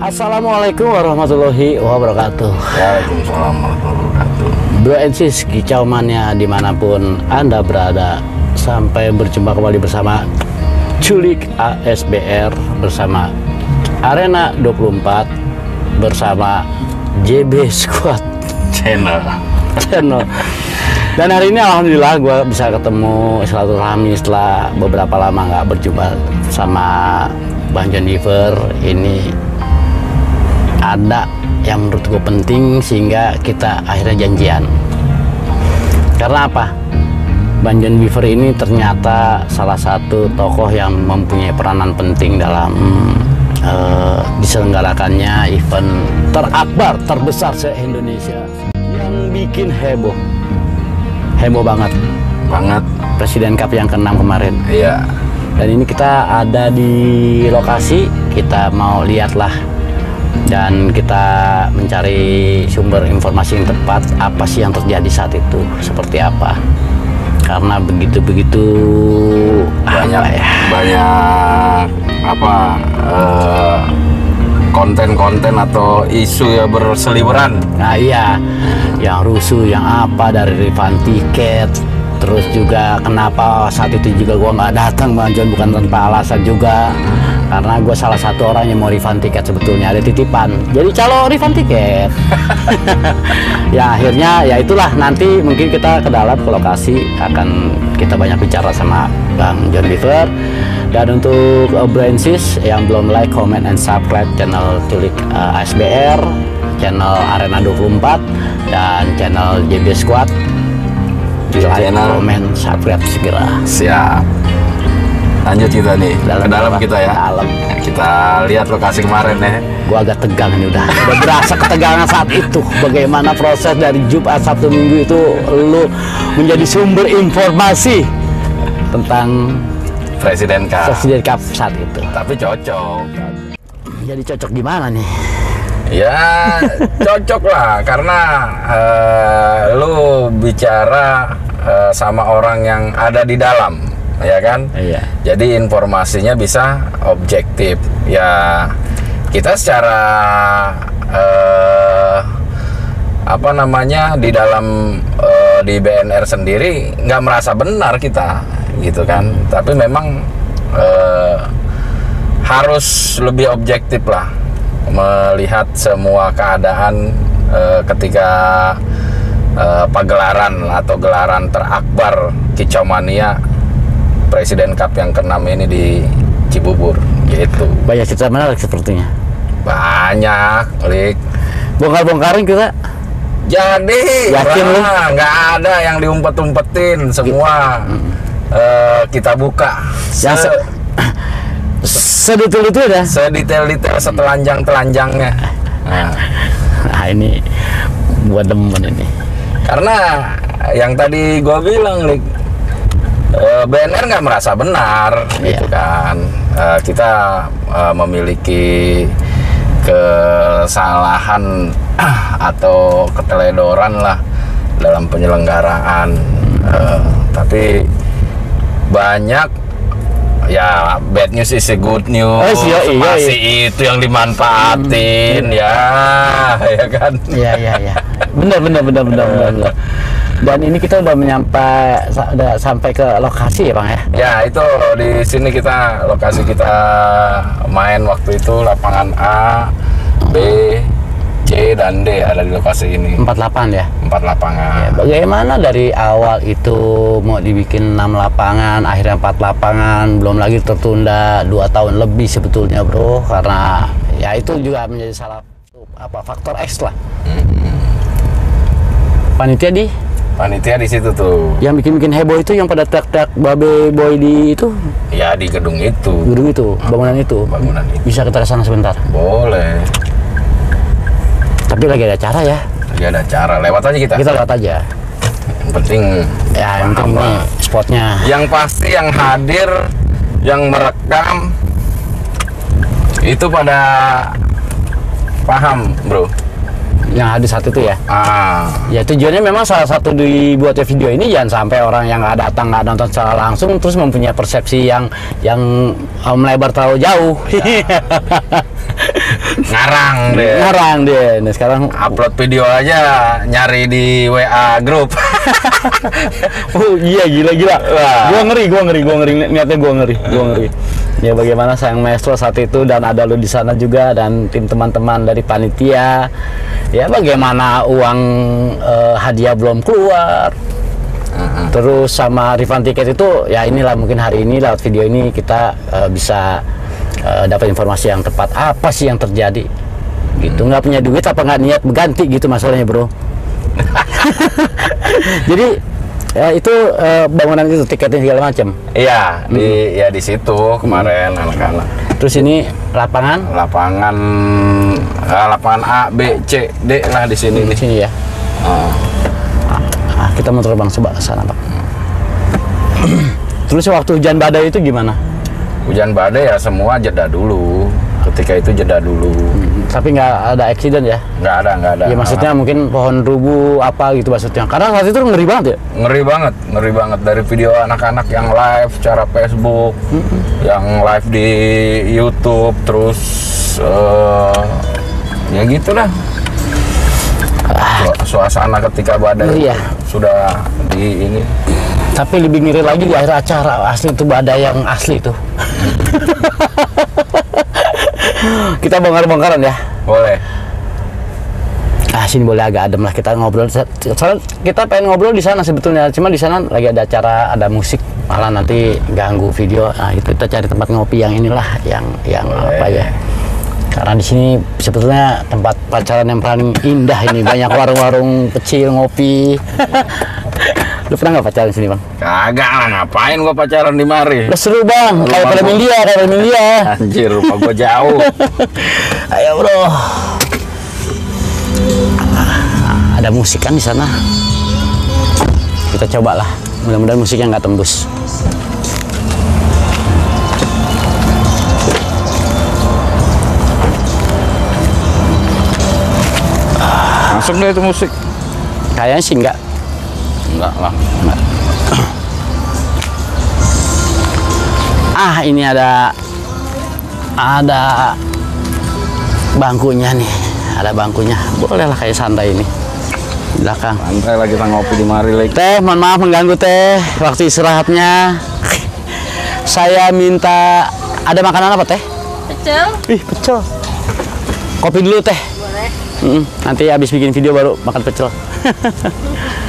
Assalamualaikum warahmatullahi wabarakatuh. Waalaikumsalam warahmatullahi wabarakatuh. Bro and sis, kicau mania dimanapun Anda berada. Sampai berjumpa kembali bersama Culik ASBR, bersama Arena 24, bersama JB Squad Channel. Dan hari ini alhamdulillah gue bisa ketemu silaturahmi setelah beberapa lama nggak berjumpa sama Bang John Beaver. Ini ada yang menurut gue penting sehingga kita akhirnya janjian. Karena apa? Bang John Beaver ini ternyata salah satu tokoh yang mempunyai peranan penting dalam diselenggarakannya event terakbar terbesar se-Indonesia yang bikin heboh banget Presiden Cup yang ke-6 kemarin. Iya. Dan ini kita ada di lokasi, kita mau lihatlah dan kita mencari sumber informasi yang tepat, apa sih yang terjadi saat itu, seperti apa. Karena begitu banyak konten-konten atau isu ya berseliweran. Nah iya, yang rusuh, yang apa dari refund tiket. Terus juga kenapa saat itu juga gua nggak datang Bang John, bukan tanpa alasan juga. Karena gue salah satu orang yang mau refund tiket, sebetulnya ada titipan jadi calo refund tiket. Ya akhirnya ya itulah, nanti mungkin kita ke dalam ke lokasi akan kita banyak bicara sama Bang John Beaver. Dan untuk Brancis yang belum like, comment, and subscribe channel Culik ASBR, channel Arena 24, dan channel JB Squad, di like, comment, subscribe segera. Siap. Lanjut kita nih ke dalam kita ya. Dalam. Kita lihat lokasi kemarin ya. Gua agak tegang ini, udah berasa ketegangan saat itu. Bagaimana proses dari Jumat, Sabtu, Minggu itu lu menjadi sumber informasi tentang Presiden Cup saat itu. Tapi cocok. Jadi cocok gimana nih? Ya cocok lah, karena lu bicara sama orang yang ada di dalam, ya kan? Iya. Jadi informasinya bisa objektif. Ya kita secara di dalam di BNR sendiri nggak merasa benar kita, gitu kan? Tapi memang harus lebih objektif lah melihat semua keadaan ketika pagelaran atau gelaran terakbar kicau mania Presiden Cup yang ke-6 ini di Cibubur gitu. Banyak cerita menarik sepertinya. Banyak, Lik. Bongkar-bongkarin kita. Jadi, yakin lu? Nggak ada yang diumpet-umpetin, semua kita buka. Sedetail-detail ya? Sedetail-detail, setelanjang-telanjangnya. Nah ini buat demen ini. Karena yang tadi gua bilang, Lik, BNR nggak merasa benar, gitu kan. Kita memiliki kesalahan atau keteledoran lah dalam penyelenggaraan. Tapi banyak ya, bad news is a good news. Masih itu yang dimanfaatin, ya kan? Iya. Benar. Dan ini kita udah sampai ke lokasi ya Bang ya? Ya, itu di sini lokasi kita main waktu itu lapangan A, B, C, dan D ada di lokasi ini. 48 ya? 4 lapangan. Ya, bagaimana dari awal itu mau dibikin 6 lapangan, akhirnya 4 lapangan, belum lagi tertunda 2 tahun lebih sebetulnya bro, karena ya itu juga menjadi salah faktor X lah. Panitia di situ tuh. Yang bikin heboh itu yang pada teriak-teriak babe boy di itu. Ya di gedung itu. Bangunan itu. Bisa kita ke sana sebentar? Boleh. Tapi lagi ada acara ya? Lagi ada acara, lewat aja kita. Kita lewat aja. Yang penting ya, yang penting nih spotnya. Yang pasti yang hadir, yang merekam itu pada paham, bro. Yang hadir saat itu ya? Ya tujuannya memang salah satu dibuatnya video ini jangan sampai orang yang nggak datang, nggak nonton secara langsung terus mempunyai persepsi yang melebar terlalu jauh. Ngarang deh. Ngarang dia. Nah, sekarang Upload video aja nyari di WA grup. oh iya gila. Wah. Gua ngeri. Niatnya gua ngeri. Ya bagaimana sayang maestro saat itu dan ada lu di sana juga dan tim teman-teman dari panitia. Ya bagaimana uang hadiah belum keluar. Terus sama refund tiket itu ya inilah mungkin hari ini lewat video ini kita bisa dapat informasi yang tepat apa sih yang terjadi gitu. Nggak punya duit apa nggak niat berganti gitu masalahnya bro. Jadi ya itu bangunan itu tiketnya segala macam. Iya, di situ kemarin anak-anak. Terus ini lapangan A, B, C, D lah di sini. di sini ya. Kita mau terbang coba ke sana, Pak. Terus waktu hujan badai itu gimana? Hujan badai ya semua jeda dulu. Ketika itu jeda dulu. Tapi nggak ada accident ya? Nggak ada. Ya maksudnya mungkin pohon rubuh apa gitu maksudnya. Karena saat itu ngeri banget ya? Ngeri banget dari video anak-anak yang live secara Facebook, yang live di YouTube, terus ya gitu dah. Suasana ketika badai ya. Sudah di ini. Tapi lebih ngeri lagi di akhir acara asli itu badai yang asli itu. Kita bongkar-bongkaran ya. Boleh. Sini boleh agak adem lah kita ngobrol. Soalnya kita pengen ngobrol di sana sebetulnya, cuma di sana lagi ada acara, ada musik, malah nanti ganggu video. Nah itu kita cari tempat ngopi yang inilah, yang apa ya? Karena di sini sebetulnya tempat pacaran yang paling indah ini, banyak warung-warung kecil ngopi. Lu pernah nggak pacaran di sini bang? Kagak lah, ngapain gua pacaran di mari? Udah seru bang, kayak film India. Anjir, rumah gua jauh. Ayo bro. Ada musik kan di sana. Kita coba lah. Mudah-mudahan musiknya nggak tembus. Masuk deh itu musik. Kayaknya sih enggak lah. Ini ada bangkunya nih. Ada bangkunya. Boleh lah kayak santai ini. Di belakang. Santai lah kita ngopi di mari lagi. Teh, mohon maaf mengganggu teh. Waktu istirahatnya. Saya minta ada makanan apa teh? Pecel. Pecel. Kopi dulu teh. Boleh. Nanti habis bikin video baru makan pecel.